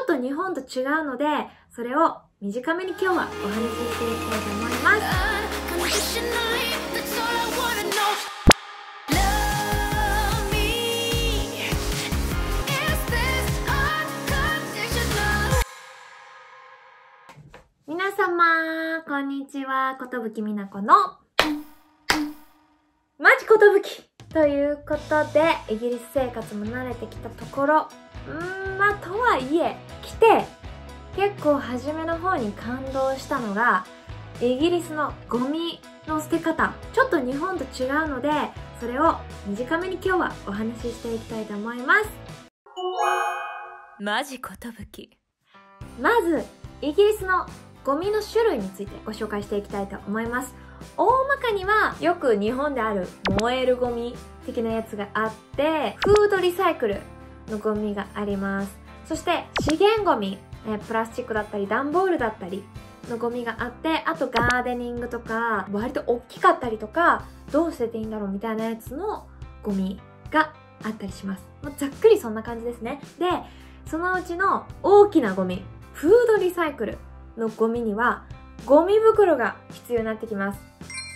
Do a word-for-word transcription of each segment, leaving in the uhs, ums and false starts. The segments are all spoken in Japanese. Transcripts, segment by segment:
と日本と違うので、それを短めに今日はお話ししていきたいと思います。皆様、こんにちは。ことぶきみなこのマジことぶきということで、イギリス生活も慣れてきたところ、うーん、まあ、とはいえ、来て、結構初めの方に感動したのが、イギリスのゴミの捨て方。ちょっと日本と違うので、それを短めに今日はお話ししていきたいと思います。 マジことぶき。 まず、イギリスのゴミの種類についてご紹介していきたいと思います。大まかにはよく日本である燃えるゴミ的なやつがあって、フードリサイクルのゴミがあります。そして資源ゴミ、えプラスチックだったり段ボールだったりのゴミがあって、あとガーデニングとか割と大きかったりとか、どう捨てていいんだろうみたいなやつのゴミがあったりします。まあ、ざっくりそんな感じですね。で、そのうちの大きなゴミ、フードリサイクルのゴミにはゴミ袋が必要になってきます。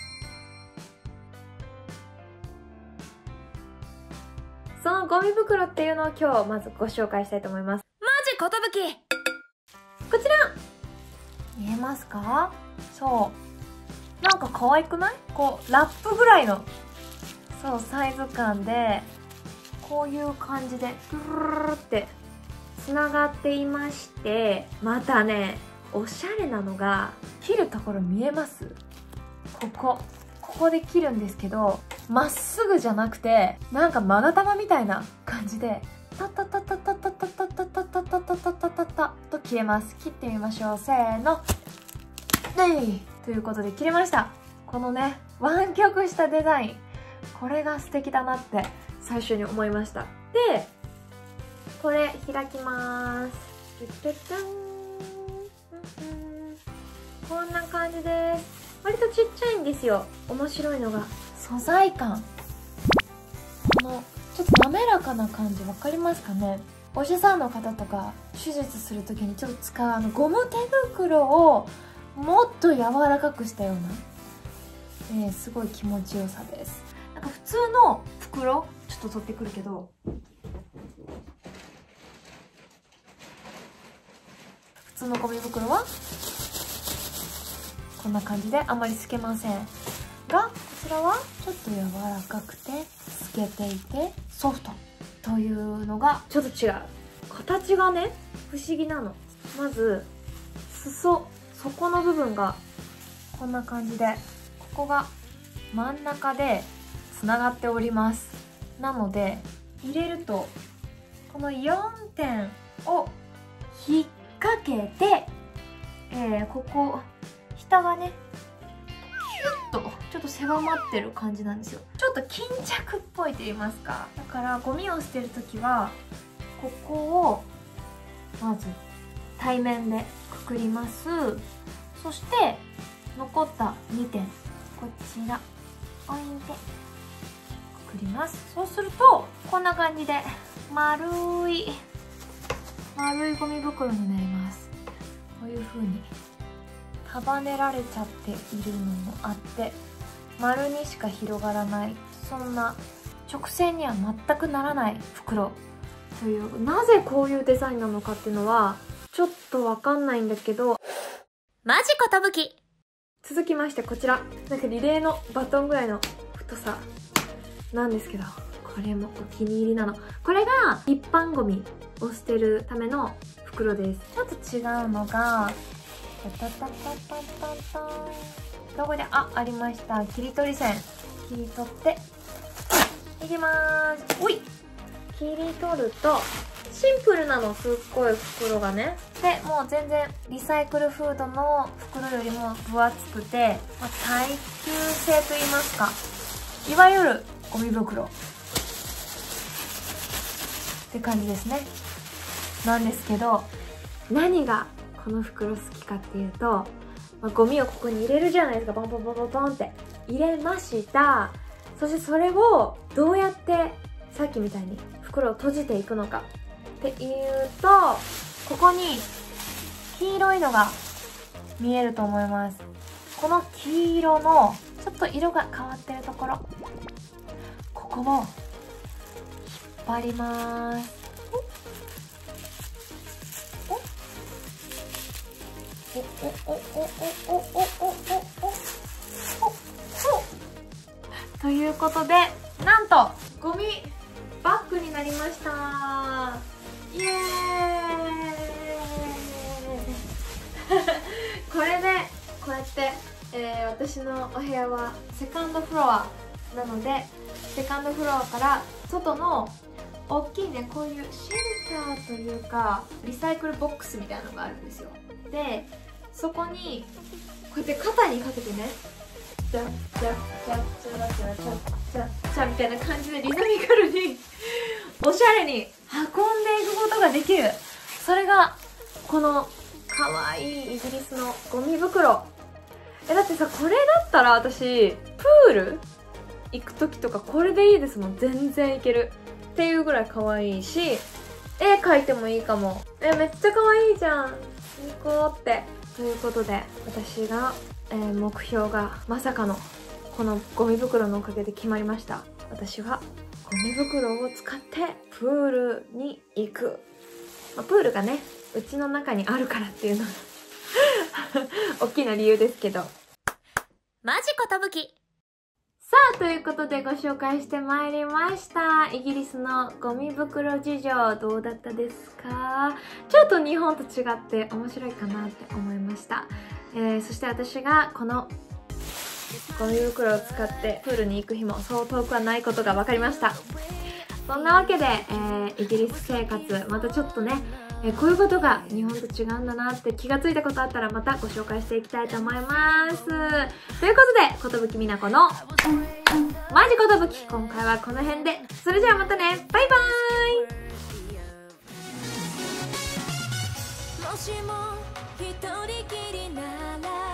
そのゴミ袋っていうのを今日まずご紹介したいと思います。 マジことぶき。 こちら見えますか？そう、なんか可愛くない？こうラップぐらいのそうサイズ感で、こういう感じでプルルルってつながっていまして、またねおしゃれなのが、切るところ見えます？ここここで切るんですけど、まっすぐじゃなくて、なんか勾玉みたいな感じでタタタタタタタタタタタタタタタタタと切れます。切ってみましょう。せーの。でいということで切れました。このね湾曲したデザイン、これが素敵だなって最初に思いました。でこれ開きます。じゃじゃじゃん。こんな感じです。割とちっちゃいんですよ。面白いのが素材感、このちょっと滑らかな感じ分かりますかね？お医者さんの方とか手術する時にちょっと使うあのゴム手袋をもっと柔らかくしたような、えー、すごい気持ちよさです。なんか普通の袋ちょっと取ってくるけど、普通のゴミ袋はこんな感じであまり透けませんが、こちらはちょっと柔らかくて透けていてソフトというのがちょっと違う。形がね不思議なの。まず裾、底の部分がこんな感じで、ここが真ん中でつながっております。なので入れるとこのよんてんを引っ掛けて、えー、ここ下がねヒュッとちょっと狭まってる感じなんですよ。ちょっと巾着っぽいと言いますか。だからゴミを捨てるときはここをまず対面でくくります。そして残ったにてんこちら置いてくくります。そうするとこんな感じで丸い丸いゴミ袋になります。こういう風に束ねられちゃっているのもあって、丸にしか広がらない、そんな直線には全くならない袋という、なぜこういうデザインなのかっていうのはちょっとわかんないんだけど、 マジことぶき。 続きましてこちら、なんかリレーのバトンぐらいの太さなんですけど、これもお気に入りなの。これが一般ゴミを捨てるための袋です。ちょっと違うのがタタタタタタタ、どこで、あ、ありました。切り取り線切り取っていきまーす。おい、切り取るとシンプルなの、すっごい袋がね。でもう全然リサイクルフードの袋よりも分厚くて、まあ、耐久性といいますか、いわゆるゴミ袋って感じですね。なんですけど、何がこの袋好きかっていうと、まあ、ゴミをここに入れるじゃないですか。ボンボンボンボンボンって入れました。そしてそれをどうやってさっきみたいに袋を閉じていくのかっていうと、 ここに黄色いのが見えると思います。この黄色のちょっと色が変わってるところ、ここを引っ張ります。おおおおおおおおおおおということで、なんとゴミバッグになりました。イエーイこれでこうやって、えー、私のお部屋はセカンドフロアなので、セカンドフロアから外の大きいね、こういうシェルターというかリサイクルボックスみたいなのがあるんですよ。でそこにこうやって肩にかけてね、チャッチャッチャッチャッチャッチャッチャッチャッみたいな感じでリズミカルにおしゃれに運んでいくことができる。それがこのかわいいイギリスのゴミ袋。えだってさ、これだったら私プール行く時とかこれでいいですもん。全然いけるっていうぐらい可愛いし、絵描いてもいいかも。えめっちゃ可愛いじゃん、ニコってということで、私が、えー、目標がまさかのこのゴミ袋のおかげで決まりました。私はゴミ袋を使ってプールに行く、まあ、プールがねうちの中にあるからっていうのが大きな理由ですけど。 マジコトブキ。 さあということでご紹介してまいりました。イギリスのゴミ袋事情どうだったですか？ちょっと日本と違って面白いかなって思いました。えー、そして私がこのゴミ袋を使ってプールに行く日もそう遠くはないことが分かりました。そんなわけで、えー、イギリス生活またちょっとね、えー、こういうことが日本と違うんだなって気がついたことあったらまたご紹介していきたいと思います。ということで、寿美奈子のマジ寿、今回はこの辺で。それじゃあまたね、バイバーイ。 もしも一人きりなら